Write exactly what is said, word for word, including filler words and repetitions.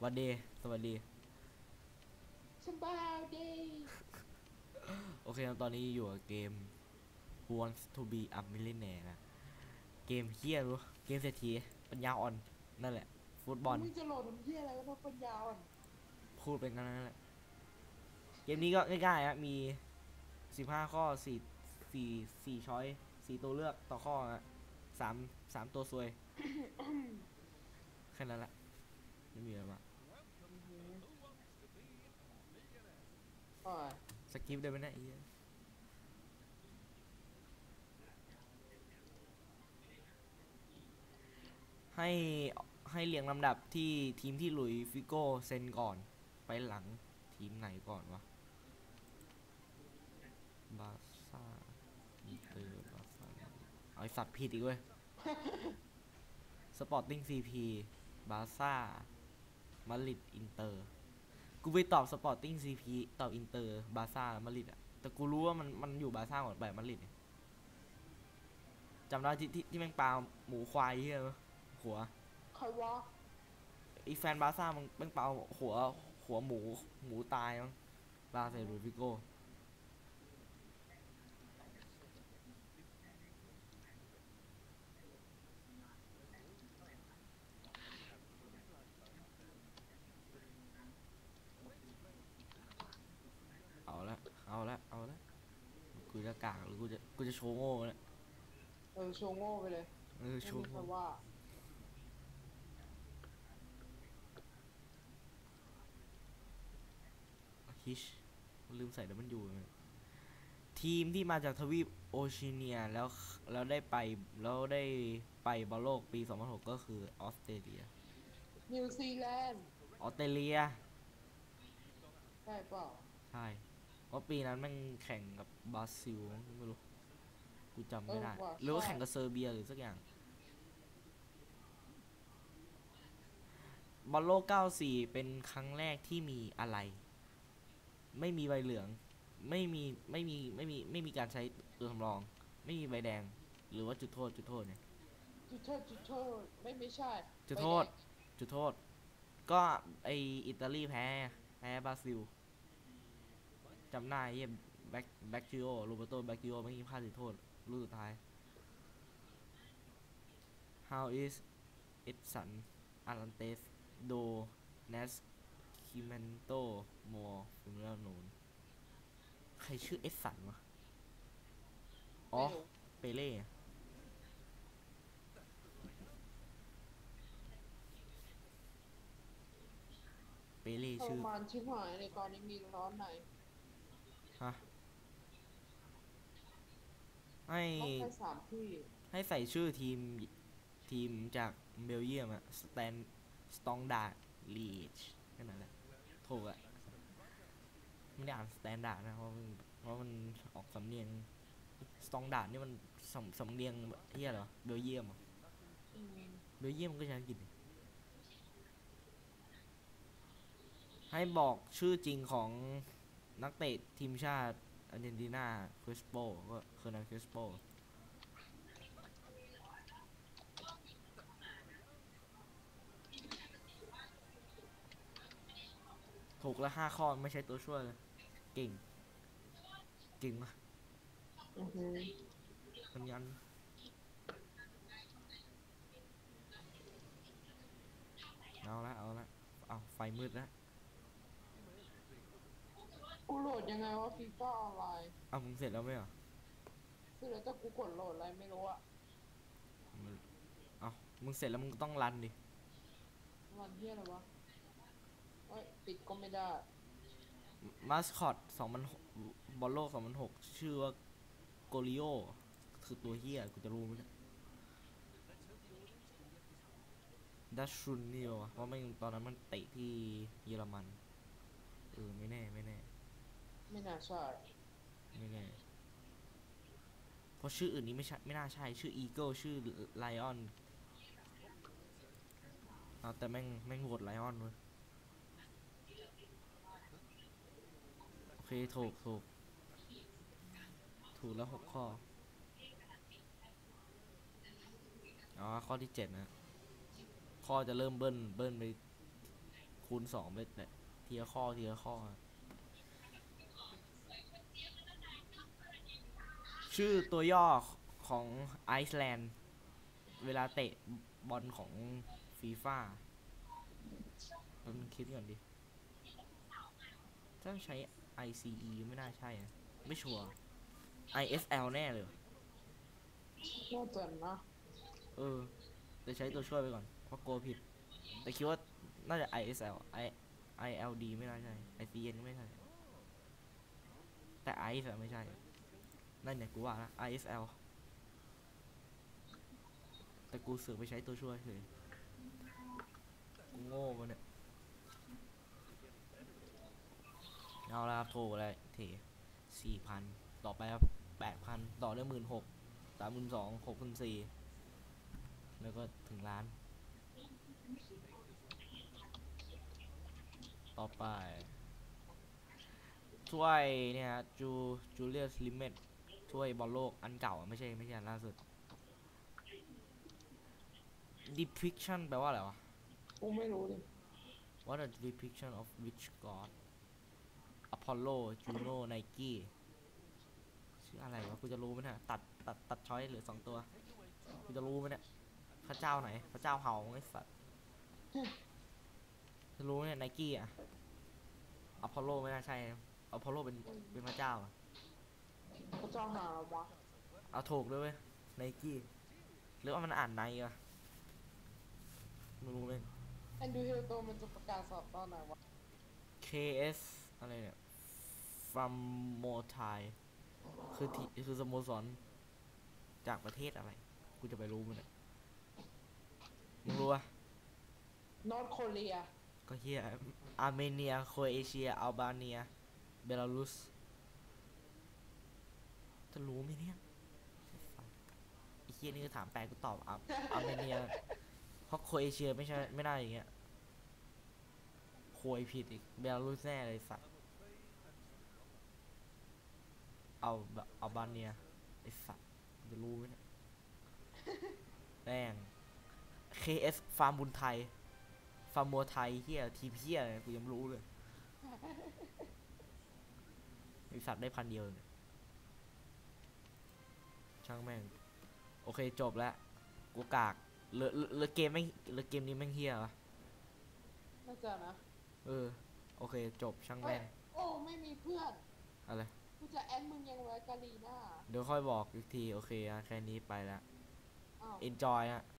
วันดีสวัสดีสบายดีโอเคตอนนี้อยู่กับเกม Who Wants to be a Millionaire นะเกมเฮี้ยรู้เกมเศรษฐีปัญญาอ่อนนั่นแหละฟุตบอลมึงจะโหลดน้ำเยี่ยอะไรก็ต้องปัญญาอ่อนพูดเป็นกันนั่นแหละเกมนี้ก็ง่ายๆอะมีสิบห้าข้อสี่สี่สี่ช้อยสี่ตัวเลือกต่อข้ออะสามสามตัวซวยแค่นั้นแหละไม่มีอะไรมากอ่าสกิปได้ไหมเนะไอ้เหี้ยให้ให้เรียงลำดับที่ทีมที่หลุยส์ฟิโก้เซ็นก่อนไปหลังทีมไหนก่อนวะ บาซ่าอินเตอร์บาซ่าเอาไอสัตว์ผิดอีกเว้ยสปอร์ติ้งซีพีบาซ่ามาดริดอินเตอร์กูไปตอบสปอร์ติ้งซีพีตอบอินเตอร์บาซ่ามาดริดอะแต่กูรู้ว่ามันมันอยู่บาซ่าก่อนไปมาดริดเนี่ยจำได้ที่ที่ที่แม่งปลาหมูควายเฮียหัวใครวะไอแฟนบาซ่ามันแม่งปลาหัวหัวหมูหมูตายมั้งบาเซลูฟิโกเอาละเอาละเอาละกูจะกากหรือกูจะกูจะโชว์โง่เนี่ยเออโชว์โง่ไปเลยเออโชไม่มีว์โง่ใครว่าฮิชลืมใส่ดับเบิลยูทีมที่มาจากทวีปโอเชียเนียแล้วแล้วได้ไปแล้วได้ไปบอลโลกปีสองพันหกก็คือออสเตรเลียนิวซีแลนด์ออสเตรเลียใช่เปล่าใช่เพราะปีนั้นมันแข่งกับบราซิลไม่รู้กูจำเออไม่ได้ว่ะหรือใช่ว่าแข่งกับเซอร์เบียหรือสักอย่างบอลโลกเก้าสี่เป็นครั้งแรกที่มีอะไรไม่มีใบเหลืองไม่มีไม่มีไม่มีไม่มีการใช้ตัวสำรองไม่มีใบแดงหรือว่าจุดโทษจุดโทษเนี่ยจุดโทษจุดโทษไม่ไม่ใช่จุดโทษใบแดงจุดโทษก็ไออิตาลีแพ้แพ้บราซิลจำได้เยี่ยแบ็คแบ็คจิโอโรเบโตแบ็คจิโอไม่ยิงพลาดจุดโทษลูกสุดท้าย How is Edson Arantes do Nascimento more familiar known ใครชื่อเอสสันวะอ๋อไม่รู้เปเล่เปเล่ทรชื่อมานชิบหายในตอนนี้มีร้อนไหนฮะให้ต้องไปสามที่ให้ใส่ชื่อทีมทีมจากเบลเยียมอะสแตนสตองดาร์ดลีชแค่นั้นแหละถูกอะไม่ได้อ่านสแตนดาร์ดนะเพราะมันเพราะมันออกสำเนียงสตองดาร์ดนี่มันสำสำเนียงเฮียเหรอเบลเยียมอืมเบลเยียมมันก็ใช้อังกฤษให้บอกชื่อจริงของนักเตะทีมชาติอาร์เจนตินาคริสโปก็คือนันคริสโปถูกแล้วห้าข้อไม่ใช่ตัวช่วยเลยเก่งเก่งมากอือฮึมันยันเอาละเอาละเอาไฟมืดแล้วกูโหลดยังไงวะฟีฟ่าออนไลน์เอามึงเสร็จแล้วไหมอ่ะคือแล้วแต่กูกดโหลดอะไรไม่รู้อะเอามึงเสร็จแล้วมึงก็ต้องรันดิวันที่อะไรวะเอ้ยปิดก็ไม่ได้มาสคอตสองพันบอลโลกสองพันหกชื่อว่าโกลิโอคือตัวเฮียกูจะรู้ไหมเนี่ยดัชชุนนี่วะเพราะไม่ตอนนั้นมันเตะที่เยอรมันเออไม่แน่ไม่แน่ไม่น่าใช่ไม่แน่เพราะชื่ออื่นนี้ไม่ใช่ไม่น่าใช่ชื่ออีเกิลชื่อไลออนเอาแต่แม่งแม่งโหวตไลออนเลยโอเคถูกถูกถูกแล้วหกข้ออ๋อข้อที่เจ็ดนะข้อจะเริ่มเบิ้ลเบิ้ลไปคูคูณสองไปเนี่ยทีละข้อทีละข้อ ชื่อตัวย่อของไอซ์แลนด์เวลาเตะบอลของฟีฟ่าแป๊บนึงคิดก่อนดิต้องใช้ ไอ ซี อี ไม่น่าใช่นะไม่ชัวร์ ไอ เอส แอล แน่เลยน่าจะนะเออจะใช้ตัวช่วยไปก่อนเพราะกลัวผิด แต่คิดว่าน่าจะ ไอ เอส แอล I ไอ แอล ดี ไม่น่าใช่ ไอ ซี เอ็น ก็ไม่ใช่ แต่ I ไม่ใช่ นั่นเนี่ยกูว่านะ ไอ เอส แอล แต่กูเสือกไปใช้ตัวช่วยเลยกูโง่มาเนี่ยเอาละครับโทรอะไรเทสี่พันต่อไปครับแปดพันต่อด้วยหมื่นหกสามหมื่นสองหกพันสี่แล้วก็ถึงล้าน ต่อไปถ้วยเนี่ยจูจูเลียสลิเมตถ้วยบอลโลกอันเก่าไม่ใช่ไม่ใช่อันล่าสุด depiction แปลว่าอะไรวะกูไม่รู้ดิ What a depiction of which god Apollo Juno Nike ชื่ออะไรวะกูจะรู้ไหมเนี่ยตัดตัดตัดช้อยเหลือสองตัวกูจะรู้ไหมเนี่ยพระเจ้าไหนพระเจ้าเห่าไอ้สัตว์จะรู้เนี่ยไนกี้อะอพอลโลไม่น่าใช่อพอลโลเป็นเป็นพระเจ้าอะพระเจ้าหาวะเอาถูกด้วยเว้ยไนกี้หรือว่ามันอ่านไนอะไม่รู้เลยแอนดูเฮลโตมันจะประกาศสอบตอนไหนวะเค เอส อะไรเนี่ยฟัมโมไทคือที่คือสโมสรจากประเทศอะไรกูจะไปรู้มันเนี่ยมึงรู้ปะนอร์ทโคเรียก็เฮียอาร์เมเนียโครเอเชียอัลบาเนียเบลารุสจะรู้ไหมเนี่ยไอ้เฮียนี่ก็ถามแปลกูตอบอาอาร์เมเนียเพราะโครเอเชียไม่ใช่ไม่ได้อย่างเงี้ยโคยผิดอีกเบลารุสแน่เลยสัตว์เอาแบบอัลบาเนียไอ้สัตว์จะรู้ไหมเนี่ยแม่ง เค เอส ฟาร์มบุญไทยฟาร์มมัวไทยเฮียทีมเฮียอะไรกูยังไม่รู้เลยไอสัตว์ได้พันเดียวเนี่ยช่างแม่งโอเคจบแล้วกูกากเลอะเลอะเกมไม่เลอะเกมนี้แม่งเฮียวะน่าจะนะเออโอเคจบช่างเอ้ยแม่งโอ้ไม่มีเพื่อนอะไรกูจะแอดมึงยังไว้กาลีน่าเดี๋ยวค่อยบอกอีกทีโอเคอะแค่นี้ไปแล้วอ้าว enjoy อะ